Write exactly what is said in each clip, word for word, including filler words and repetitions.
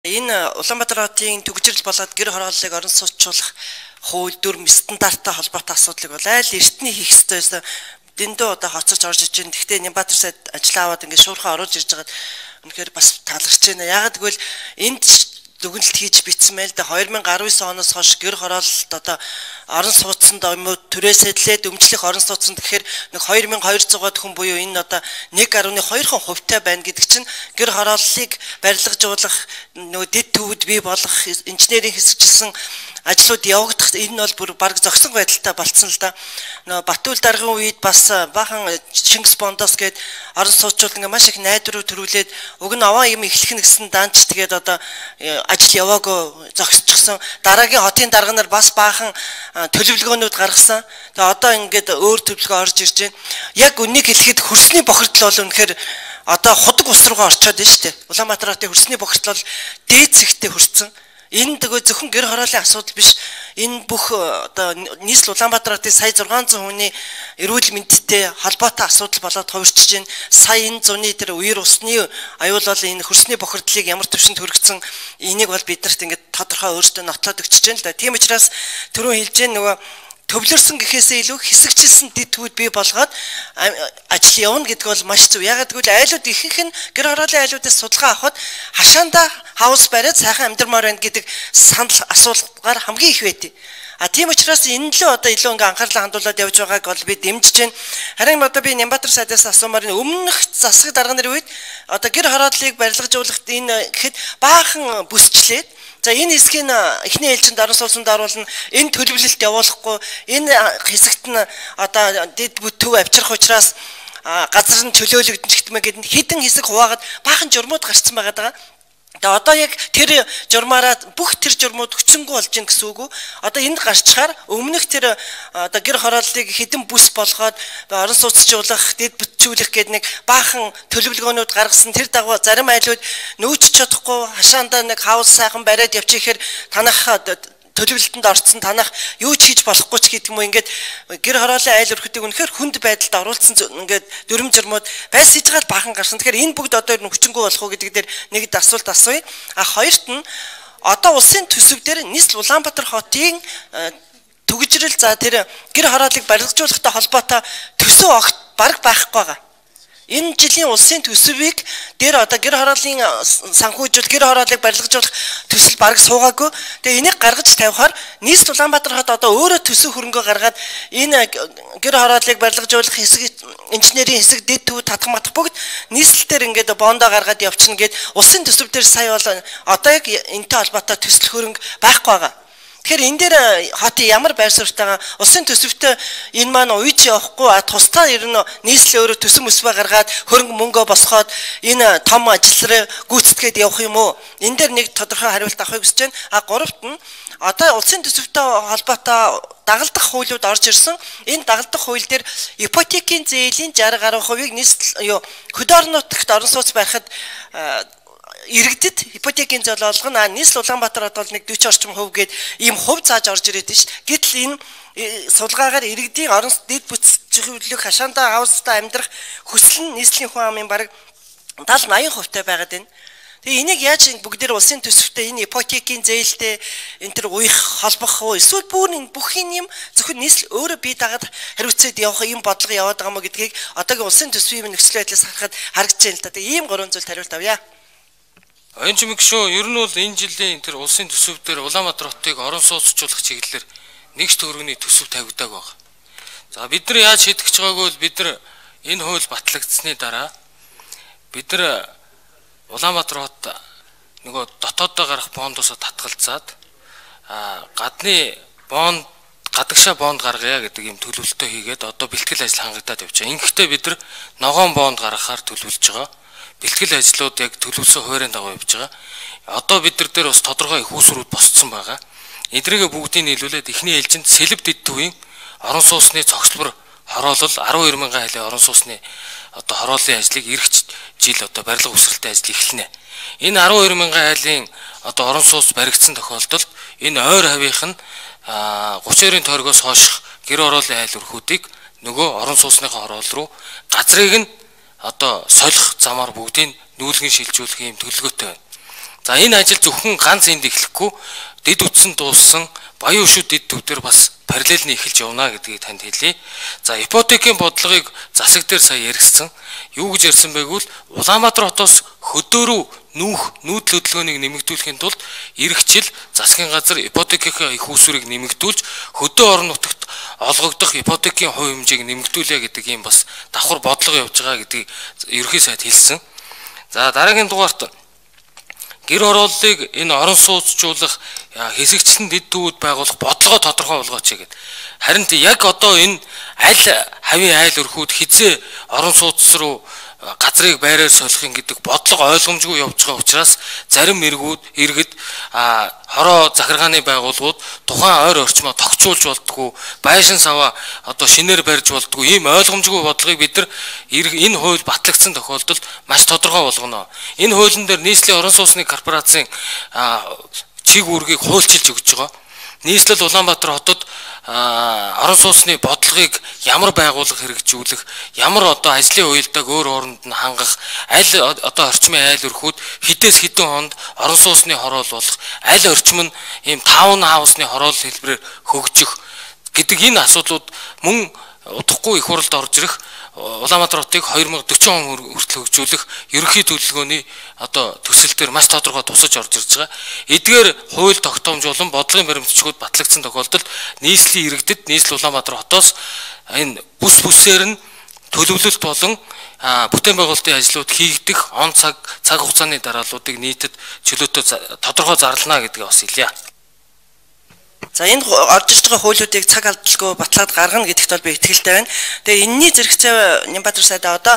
Энэ Улаанбаатар хотын төгжрөл болоод гэр хорооллыг орон сууцуулах хууль дүрм стандарттай холбоотой асуудлыг бол айл эртний хийх ёстойс дэндүү одоо хоцорч орж иж байна. Гэхдээ Нямбатар сайд ажиллаа аваад ингээд шуурхаа оруулж ирж байгаад үнэхээр бас таалгарч байна. Ягаад гэвэл энд дүгнэлт хийж бичсэн мэл дэ две тысячи десять оноос хойш гэр хорооллолд одоо орон сууцнд юм уу түрээсэдлээд өмчлөх орон сууцнд гэхээр нэг two thousand two hundred хүн буюу энэ одоо one point two хувьтай байна гэдэг чинь гэр хорооллыг барилгажуулах нөгөө дэд төвд бий болох инженерийн хэсэгчилсэн ажлууд явагдах энэ бол бүр баг зогсон байдалтай болцсон л да. Нөгөө Батүл даргын үед бас бахан Шингис Бондоос гээд орон сууцууд ингээ маш их найдвар төрүүлээд уг нь аваа юм эхлэх нэгсэн данч тэгээд одоо ажил яваагүй зогсчихсон. Дараагийн хотын дарга нар бас баахан төлөвлөгөөнүүд гаргасан. Тэгээ одоо ингээд өөр төлөвлөгөө орж ирж байна. Яг үнийг хэлэхэд хөрсний бохирдол бол үнэхээр одоо худаг ус руугаа орчоод байна шүү дээ. Улаанбаатар хотын хөрсний бохирдол бол дээд зэгтээ хүрсэн. Энэ тэгээ зөвхөн гэр хорооллын асуудал биш. Энэ бүх одоо нийслэл Улаанбаатар хотын сая six hundred хүний эрүүл мэндтэй холбоотой асуудал болоод хувирчиж байна. Сая энэ зуны тэр үер усны аюул бол энэ хөрсний бохирдлыг ямар төвшөнд хүргэсэн энийг бол биднэрт ингээд тодорхой өөртөө нотлоод өгчөж байна л да. Тийм учраас түрүүн хэлж байна нөгөө төвлөрсөн гэхээсээ илүү хэсэгчилсэн дэд төвд бий болгоод ажил явна гэдэг бол маш зөв. Ягаад гэвэл айлууд ихэнх нь гэр хорооллын айлуудаас судалгаа авахд хашаанда хаус бариад сайхан амьдрмаар байна гэдэг санал асуулгаар хамгийн их байдیں۔ А тийм учраас энэ л одоо илүү ингээ анхаарлаа хандуулад явж байгааг бол би дэмжиж байна. Харин одоо би Нямбатар сайдаас асуумаар өмнөх засаг дарга нарын үед одоо гэр хорооллыг барилгажуулахад энэ гэхэд баахан бүсчлээд за энэ хэсгийн эхний ээлжинд орон сууцнд оруулна энэ төлөвлөлт явуулахгүй энэ хэсэгт нь одоо дэд төв авчрах учраас газар нь чөлөөлөгдөн ч гэмэ гэдэг хідэн хэсэг хуваагаад баахан журмууд гарцсан байгаа даа. Тэгээ одоо яг тэр журмаараа бүх тэр журмууд хүчингү болж ийн гэсэн үг үү? Одоо энд гарчхаар өмнөх тэр одоо гэр хорооллыг хідэн бүс болгоод орон сууцжуулах, дэд бүтжүүлэх гэдэг нэг баахан төлөвлөгөөнүүд гаргасан. Тэр дагуу зарим айлууд нөөцч чадахгүй хашаандаа нэг хаус сайхан бариад явчихээр танах төлөвлөлтөнд орцсон танах юу ч хийж болохгүй ч гэдэг юм уу ингээд гэр хорооллын айл өрхөдийг үнэхээр хүнд байдалд оруулсан ингээд дүрм журмууд байс хийж байгаа баахан гарсан. Тэгэхээр энэ бүгд одоо нүчингүү болох уу гэдэг дээр нэг асуулт асууя. А хоёрт нь одоо улсын төсөв дээр нийслэл Улаанбаатар хотын төгжрөл за тэр гэр хорооллыг барилгажуулахтай холбоотой төсөв огт бараг байхгүй байгаа. Энэ жилийн улсын төсвийг дээр одоо гэр хорооллын санхүүжүүл гэр хорооллыг барилгажуулах төсөл бараг суугаагүй. Тэгээ энийг гаргаж тавихаар нийслэл Улаанбаатар хот одоо өөрөө төсөв хөрөнгө гаргаад энэ гэр хорооллыг барилгажуулах хэсэг инженерийн хэсэг дэд төв татах матах бүгд нийслэлээр ингээд бондоо гаргаад явчихна гэд улсын төсөв дээр сая бол одоо яг энэтэй холбоотой төсөл хөрөнгө байхгүй байгаа. Тэгэхээр энэ дээр хотын ямар байр суурьтайгаа улсын төсөвтөө энэ маань уйж явахгүй а тусдаа ер нь нийслэл өөрөө төсөв өсвөө гаргаад хөрөнгө мөнгөө босгоод энэ том ажил руу гүйцэтгээд явах юм уу? Энэ дээр нэг тодорхой хариулт авахыг хүсэж байна. А гуравт нь одоо улсын төсөвтэй холбоотой дагалдах хуулиуд орж ирсэн. Энэ дагалдах хууль дээр ипотекийн зээлийн sixty гаруй хувийг нийслэл юу хөдөө орон нутагт орон сууц барихад иргэдэд ипотекийн зол олгоно. Нийслэл Улаанбаатар бол нэг forty орчим хувь гээд ийм хувь зааж орж ирээд шүү. Гэтэл энэ сулгаагаар иргэдийн орон дэд бүтцүүлэх хашаандаа хаустай амьдрах хүсэл нь нийслэлийн хүн амын бараг seventy eighty хувьтай байгаад байна. Тэгээ энийг яаж бүгдээр улсын төсөвтэй энэ ипотекийн зээлтэй энэ төр уйх холбох уу эсвэл бүр энэ бүхний юм зөвхөн нийслэл өөрөө бие дагаад хариуцаад явах юм бодлого яваад байгаа мó гэдгийг одоогийн улсын төсвийн нөхцөл байдлаас харахад харагдаж байна л да. Тэгээ ийм гурван зүйл хариулт авъя. Оюун чимэг шүү. Ер нь бол энэ жилийн тэр улсын төсөв дээр Улаанбаатар хотыг орон сууцчлуулах чиглэлээр нэгж төгрөгийн төсөв тавигдааг байна. За бид нар яаж шийдэх гэж байгааг бол бид нар энэ хууль батлагдсны дараа бид нар Улаанбаатар хот нөгөө дотооддоо гарах бондоосоо татгалзаад гадны бонд гадагшаа бонд гаргая гэдэг юм төлөвлөлтөө хийгээд одоо бэлтгэл ажил хангагдаад явж байгаа. Ингэхдээ бид нар ногоон бонд гаргахаар төлөвлөж байгаа. Бэлтгэл ажлууд яг төлөвлөсөн хуурийн дагуу явж байгаа. Одоо бид нар дээр бас тодорхой их усрууд босцсон байгаа. Эдрийгээ бүгдийг нийлүүлээд эхний ээлжинд сэлб дэд төвийн орон сууцны цогцлбор хороолол twelve thousand хайлын орон сууцны одоо хорооллын ажлыг эх жил одоо барилга үсгэлтэй ажил эхэлнэ. Энэ twelve thousand хайлын одоо орон сууц баригдсан тохиолдолд энэ ойр хавийнх нь thirty-ын тойрогоос хойших гэр хорооллын айл өрхүүдийг нөгөө орон сууцныхаа хороол руу газрыг нь одоо солих замаар бүгдийг нүүлгэн шилжүүлэх юм төлөвлөгөөтэй байна. За энэ ажил зөвхөн ганц энд эхлэхгүй дэд үтсэн дууссан Баян Хөшүүд дэд төв дээр бас параллел нь эхэлж явна гэдгийг танд хэлье. За ипотекийн бодлогыг засаг дээр сая яригдсан. Юу гэж ярьсан байггүй Улаанбаатар хотоос хөдөөрөв нүүх нүүдэл хөдөлгөөнийг нэмэгдүүлэхийн тулд ирэх жил засгийн газар ипотекийн их усүрийг нэмэгдүүлж хөдөө орон нутагт олгогдох ипотекийн хувь хэмжээг нэмэгдүүлээ гэдэг ийм бас давхар бодлого явж байгаа гэдгийг ерөнхий сайд хэлсэн. За дараагийн дугаарт гэр хорооллыг энэ орон сууцжуулах хэсэгчлэн дэд төвүүд байгуулах бодлогоо тодорхой болгооч гэдэг. Харин яг одоо энэ аль хавийн айл өрхүүд хизээ орон сууц руу газрыг байраар солихын гэдэг бодлого ойлгомжгүй явж байгаа учраас зарим иргүүд иргэд хороо захиргааны байгууллагууд тухайн ойр орчмоо тогтчулж болтгоо байшин саваа одоо шинээр барьж болтгоо ийм ойлгомжгүй бодлогыг бид нар энэ хууль батлагдсан тохиолдолд маш тодорхой болгоно. Энэ хуулийн дээр нийслэлийн орон сууцны корпорацийн чиг үүргийг хуульчилж өгч байгаа. Нийслэл Улаанбаатар хотод орон сууцны бодлогыг ямар байгууллага хэрэгжүүлэх, ямар одоо ажлын уялдааг өөр оронд нь хангах, аль одоо орчмын айл өрхүүд хідээс хідэн хонд орон сууцны хороол болох, аль орчим нь ийм таун хаусны хороол хэлбэрээр хөгжих гэдэг энэ асуудлууд мөн удахгүй их хурлд орж ирэх Улаанбаатар хотыг две тысячи дөрвөн он хүртэл хөгжүүлэх ерөнхий төлөвлөгөөний одоо төсөл дээр маш тодорхой тусаж орж ирж байгаа. Эдгээр хууль тогтоомжуулан бодлогын баримтчгууд батлагдсан тохиолдолд нийслэлийн иргэдэд нийслэл Улаанбаатар хотоос энэ бүс бүсээр нь төлөвлөлт болон бүтээн байгуулалтын ажлууд хийгдэх он цаг цаг хугацааны дарааллуудыг нийтэд чөлөөтэй тодорхой зарлана гэдгийг бас хэлье. За энэ орж ирж байгаа хуулиудыг цаг алдалгүй батлаад гаргана гэдэгт бол би итгэлтэй байна. Тэгээ энэний зэрэгцээ Нямбатар сайдаа одоо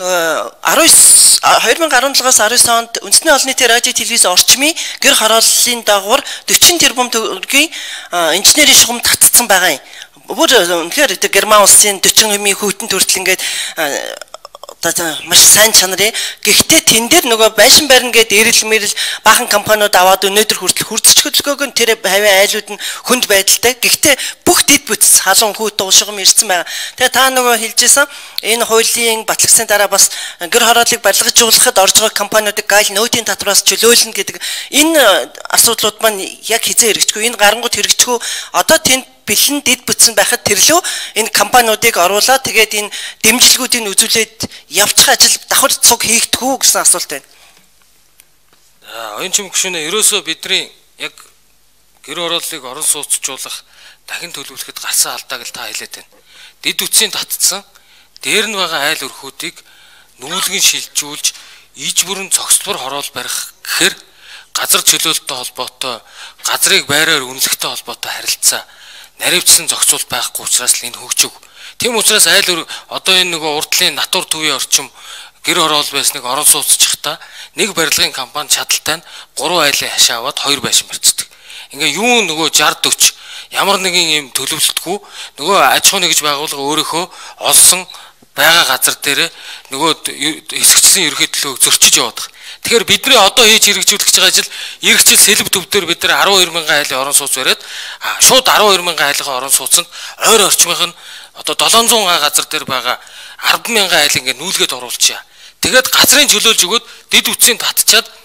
две тысячи десятоос две тысячи он онд үндэсний олон нийтийн радио телевиз орчмын гэр хорооллын дагуур forty тэрбум төгрөгийн инженерийн шугам татцсан байгаа юм. Бүр үнэхээр Герман улсын forty хувийн хүйтэн төртөл ингээд маш сайн чанарын гэхдээ тэн дээр нөгөө байшин барина гэдэг эрэл мэрэл баахан компаниуд аваад өнөөдөр хүртэл хурцч хөдөлгөөг нь тэр хавийн айлууд нь хүнд байдалтай гэхдээ бүх дэд бүтц халуун хүүт уушгам ирсэн байгаа. Тэгээ та нөгөө хэлжсэн энэ хуулийн батлагдсны дараа бас гэр хорооллыг барилгажуулахад орж байгаа компаниудыг гайл нөөтийн татвараас чөлөөлнө гэдэг энэ асуудлууд маань яг хизээ хэрэгжихгүй энэ гарангууд хэрэгжихгүй одоо тэнд бэлэн дэд бүтсэн байхад тэрлөө энэ компаниудыг оруулаад тэгээд энэ дэмжлэгүүдийг үзүүлээд явчих ажил давхар цуг хийгдэх үү гэсэн асуулт байна. За оюун чимэг гүшүүнээ ерөөсөө бидний яг гэр хорооллыг орон сууцжуулах дахин төлөвлөхөд гарсан алдааг л та хэлээд байна. Дэд үтсийн татцсан дээр нь байгаа айл өрхүүдийг нүүлгэн шилжүүлж иж бүрэн цогцлбор хороол барих гэхээр газар чөлөөлтөй холбоотой газрыг байраар үнэлэхтэй холбоотой харилцаа наривчсан зохицуулт байхгүй учраас л энэ хөгжөв. Тийм учраас айл одоо энэ нөгөө урдлын натур төвийн орчим гэр хороол байсныг орон сууцчихта нэг барилгын компани чадaltaй нь гурван айлын хашаа аваад хоёр байшин барьцдаг. Ингээ юу нөгөө шестьдесят forty ямар нэгэн юм төлөвлөлтгүй нөгөө аж ахуйн нэгж байгууллага өөрийнхөө олсон байгаа газар дээр нөгөө хэсэгчсэн ерөнхий төлөө зөрчиж яваад байгаа. Тэгэхээр бидний одоо хийж хэрэгжүүлэх гэж байгаа ажил эх жил сэлб төв дээр бид нар twelve мянган айлын орон сууц бариад шууд twelve мянган айлын орон сууцанд ойр орчмынх нь одоо seven hundred га газар дээр байгаа ten мянган айл ингээд нүүлгээд оруулчихъя. Тэгээд газрын чөлөөлж өгөөд дэд үтсийн татчаад